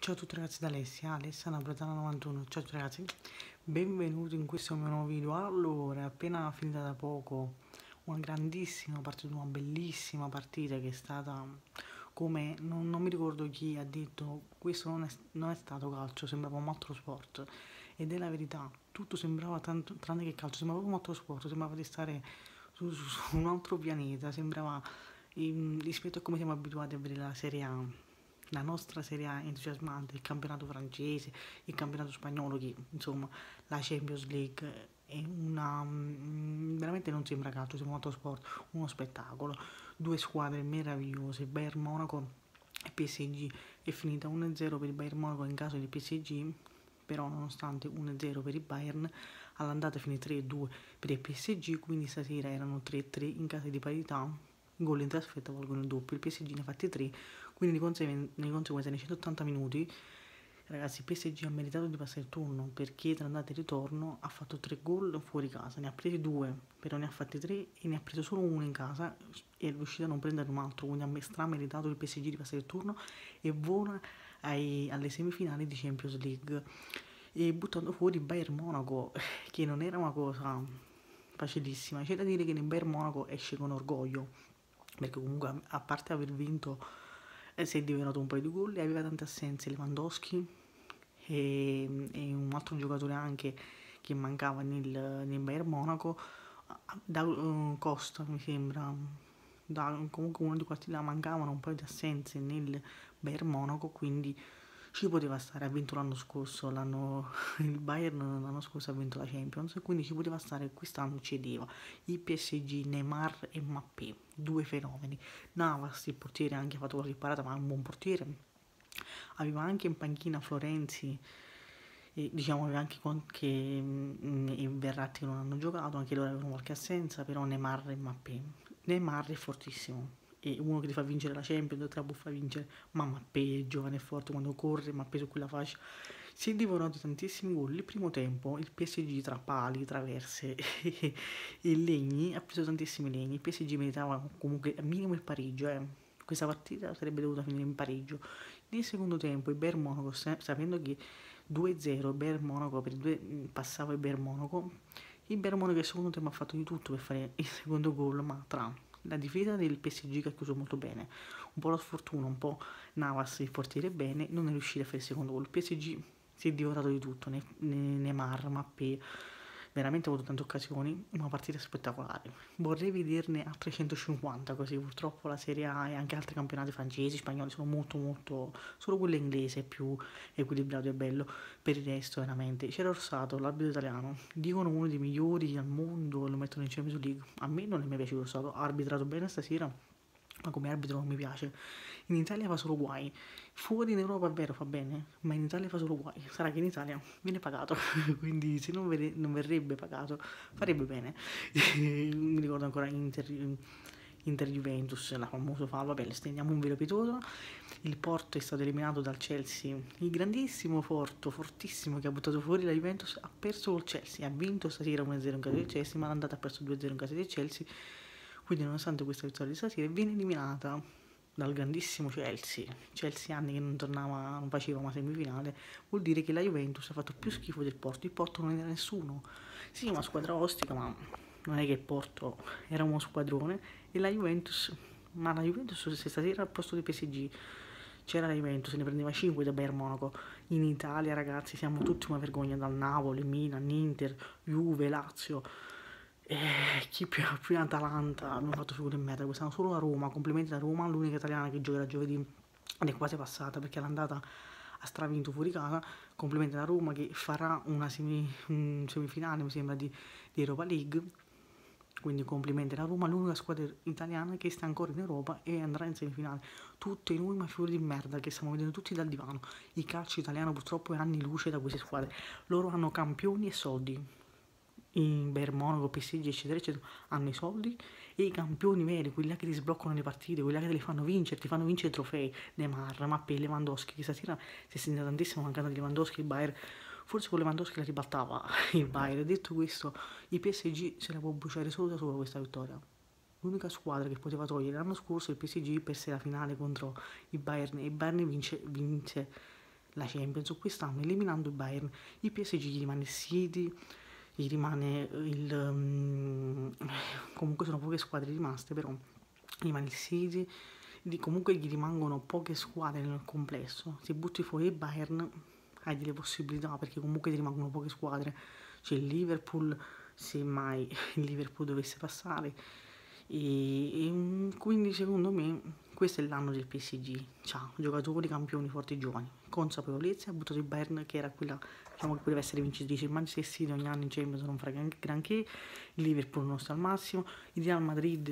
Ciao a tutti ragazzi da Alessia Napoletana 91, ciao a tutti ragazzi, benvenuti in questo mio nuovo video. Allora, è appena finita da poco una grandissima partita, una bellissima partita che è stata come, non mi ricordo chi ha detto, questo non è stato calcio, sembrava un altro sport, ed è la verità, tutto sembrava tanto, tranne che calcio, sembrava un altro sport, sembrava di stare su un altro pianeta, sembrava rispetto a come siamo abituati a vedere la Serie A. La nostra Serie A entusiasmante, il campionato francese, il campionato spagnolo, che insomma la Champions League è veramente non sembra calcio, sembra un altro sport, uno spettacolo, due squadre meravigliose, Bayern Monaco e PSG. È finita 1-0 per il Bayern Monaco in caso di PSG, però nonostante 1-0 per il Bayern, all'andata finì 3-2 per il PSG, quindi stasera erano 3-3 in caso di parità. I gol in trasferta valgono il doppio, il PSG ne ha fatti 3, quindi di conseguenza nei 180 minuti, ragazzi, il PSG ha meritato di passare il turno perché tra andata e ritorno ha fatto 3 gol fuori casa, ne ha presi 2, però ne ha fatti 3 e ne ha preso solo uno in casa e è riuscito a non prendere un altro, quindi ha strameritato il PSG di passare il turno e vola alle semifinali di Champions League. E buttando fuori il Bayern Monaco, che non era una cosa facilissima, c'è da dire che nel Bayern Monaco esce con orgoglio, perché comunque a parte aver vinto si è diventato un paio di gol e aveva tante assenze, Lewandowski e un altro giocatore anche che mancava nel Bayern Monaco, da Costa mi sembra, comunque uno di questi là, mancavano un paio di assenze nel Bayern Monaco, quindi ci poteva stare, ha vinto l'anno scorso, il Bayern l'anno scorso ha vinto la Champions, quindi ci poteva stare, quest'anno cedeva. Il PSG, Neymar e Mbappé, due fenomeni. Navas, il portiere, ha anche fatto qualche parata, ma è un buon portiere. Aveva anche in panchina Florenzi, e diciamo aveva anche i Verratti che non hanno giocato, anche loro avevano qualche assenza, però Neymar e Mbappé. Neymar è fortissimo, è uno che ti fa vincere la Champions, te la può far vincere, ma Mbappé è giovane e forte quando corre, Mbappé su quella fascia. Si è divorato tantissimi gol. Il primo tempo il PSG tra pali, traverse e legni ha preso tantissimi legni. Il PSG meritava comunque al minimo il pareggio. Questa partita sarebbe dovuta finire in pareggio. Nel secondo tempo il Bayern Monaco, sapendo che 2-0 il Bayern Monaco passava il Bayern Monaco nel secondo tempo ha fatto di tutto per fare il secondo gol, ma tra la difesa del PSG che ha chiuso molto bene, un po' la sfortuna, un po' Navas il portiere bene, non è riuscito a fare il secondo gol. Il PSG si è divorato di tutto, Neymar, Mbappé, veramente ha avuto tante occasioni, una partita spettacolare. Vorrei vederne a 350 così, purtroppo la Serie A e anche altri campionati francesi, spagnoli sono molto, solo quello inglese è più equilibrato e bello, per il resto veramente. C'era Orsato, l'arbitro italiano, dicono uno dei migliori al mondo, lo mettono in Champions League, a me non è mai piaciuto Orsato, ha arbitrato bene stasera, ma come arbitro non mi piace. In Italia fa solo guai, fuori in Europa è vero fa bene, ma in Italia fa solo guai. Sarà che in Italia viene pagato, quindi se non verrebbe pagato farebbe bene. Mi ricordo ancora Inter Juventus, la famosa fallo, vabbè, le stendiamo un velo pietoso. Il Porto è stato eliminato dal Chelsea, il grandissimo Porto, fortissimo, che ha buttato fuori la Juventus, ha perso col Chelsea, ha vinto stasera 1-0 in casa del Chelsea, ma l'andata ha perso 2-0 in casa del Chelsea, quindi nonostante questa vittoria di stasera viene eliminata dal grandissimo Chelsea anni che non tornava, non faceva una semifinale, vuol dire che la Juventus ha fatto più schifo del Porto. Il Porto non era nessuno, sì, una squadra ostica, ma non è che il Porto era uno squadrone, e la Juventus, ma la Juventus se stasera al posto di PSG c'era la Juventus, se ne prendeva 5 da Bayern Monaco. In Italia, ragazzi, siamo tutti una vergogna, dal Napoli, Milan, Inter, Juve, Lazio, chi più in Atalanta hanno fatto figure in merda quest'anno, solo la Roma, complimenti alla Roma, l'unica italiana che giocherà giovedì ed è quasi passata perché l'andata ha stravinto fuori casa. Complimenti alla Roma che farà un semifinale mi sembra di Europa League, quindi complimenti alla Roma, l'unica squadra italiana che sta ancora in Europa e andrà in semifinale. Tutte noi ma figure di merda che stiamo vedendo tutti dal divano. Il calcio italiano purtroppo è anni luce da queste squadre, loro hanno campioni e soldi, in Bayern Monaco, PSG eccetera eccetera, hanno i soldi e i campioni veri, quelli là che ti sbloccano le partite, quelli là che te le fanno vincere, ti fanno vincere trofei. Neymar, Mbappé, Lewandowski, che stasera si è sentita tantissimo mancata di Lewandowski. Il Bayern forse con Lewandowski la ribaltava il Bayern. Detto questo, il PSG se la può bruciare solo da solo questa vittoria. L'unica squadra che poteva togliere l'anno scorso il PSG perse la finale contro il Bayern e il Bayern vince la Champions quest'anno eliminando il Bayern. Il PSG gli rimane il City, gli rimane comunque sono poche squadre rimaste, però gli rimane il City, comunque gli rimangono poche squadre nel complesso. Se butti fuori il Bayern hai delle possibilità, perché comunque ti rimangono poche squadre. C'è il Liverpool, se mai il Liverpool dovesse passare, quindi secondo me questo è l'anno del PSG. C'ha giocatori, campioni, forti, giovani, consapevolezza. Ha buttato il Bayern, che era quella, diciamo, che poteva essere vincitrice. Il Manchester City ogni anno in Champions non fa granché, il Liverpool non sta al massimo, il Real Madrid,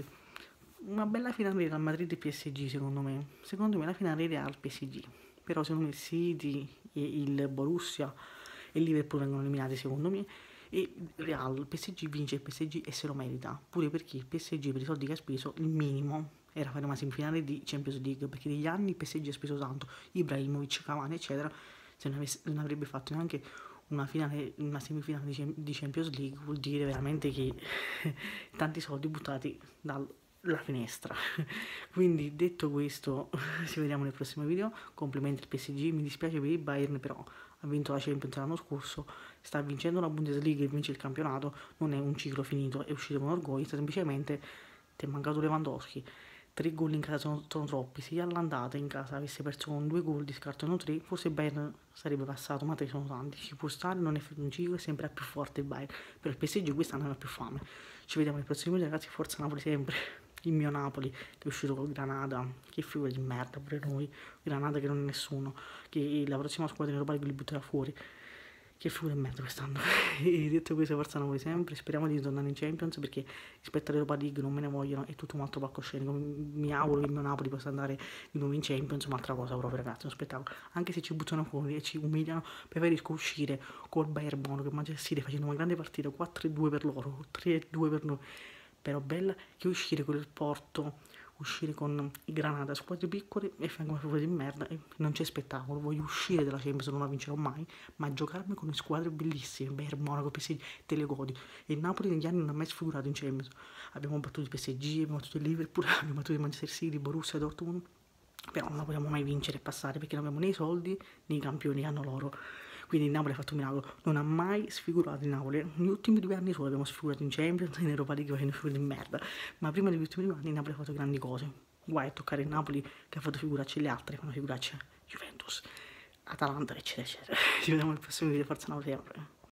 una bella finale Real Madrid e PSG secondo me la finale Real PSG, però secondo me il City e il Borussia e il Liverpool vengono eliminati secondo me, e Real, PSG vince il PSG e se lo merita, pure perché il PSG per i soldi che ha speso il minimo era fare una semifinale di Champions League, perché negli anni il PSG ha speso tanto, Ibrahimovic, Cavani eccetera, se non avrebbe fatto neanche una semifinale di Champions League, vuol dire veramente che tanti soldi buttati dalla finestra. Quindi detto questo, ci vediamo nel prossimo video. Complimenti al PSG, mi dispiace per il Bayern, però ha vinto la Champions l'anno scorso, sta vincendo la Bundesliga e vince il campionato, non è un ciclo finito, è uscito con orgoglio, semplicemente ti è mancato Lewandowski. 3 gol in casa sono troppi, se all'andata in casa avesse perso con 2 gol, scartano 3, forse il Bayern sarebbe passato, ma 3 sono tanti, ci può stare, non è un ciclo, è sempre più forte il Bayern, però il PSG quest'anno ha più fame. Ci vediamo nel prossimo video ragazzi, forza Napoli sempre, il mio Napoli che è uscito col Granada, che figura di merda pure noi, Granada che non è nessuno, che la prossima squadra in Europa League li butterà fuori. Che figura di merda quest'anno. E detto questo, forza Napoli sempre, speriamo di tornare in Champions, perché rispetto all'Europa League non me ne vogliono, è tutto un altro palcoscenico. Mi auguro che il mio Napoli possa andare di nuovo in Champions, un'altra cosa proprio ragazzi, uno spettacolo. Anche se ci buttano fuori e ci umiliano, preferisco uscire col Bayern Mono che Manchester City facendo una grande partita, 4-2 per loro, 3-2 per noi, però bella, che uscire con il Porto, uscire con i Granada, squadre piccole e vengono fuori di merda e non c'è spettacolo. Voglio uscire dalla Champions, non la vincerò mai, ma giocarmi con le squadre bellissime, Bayern Monaco, PSG, te le godi. E il Napoli negli anni non ha mai sfigurato in Champions, abbiamo battuto il PSG, abbiamo battuto il Liverpool, abbiamo battuto il Manchester City, Borussia, Dortmund, però non la vogliamo mai vincere e passare, perché non abbiamo né i soldi né i campioni che hanno loro. Quindi il Napoli ha fatto un miracolo, non ha mai sfigurato il Napoli. Negli ultimi 2 anni solo abbiamo sfigurato in Champions, in Europa League facendo figure di merda, ma prima degli ultimi 2 anni il Napoli ha fatto grandi cose. Guai a toccare il Napoli che ha fatto figuracce, le altre fanno figuracce, Juventus, Atalanta eccetera eccetera. Ci vediamo nel prossimo video, forza Napoli sempre.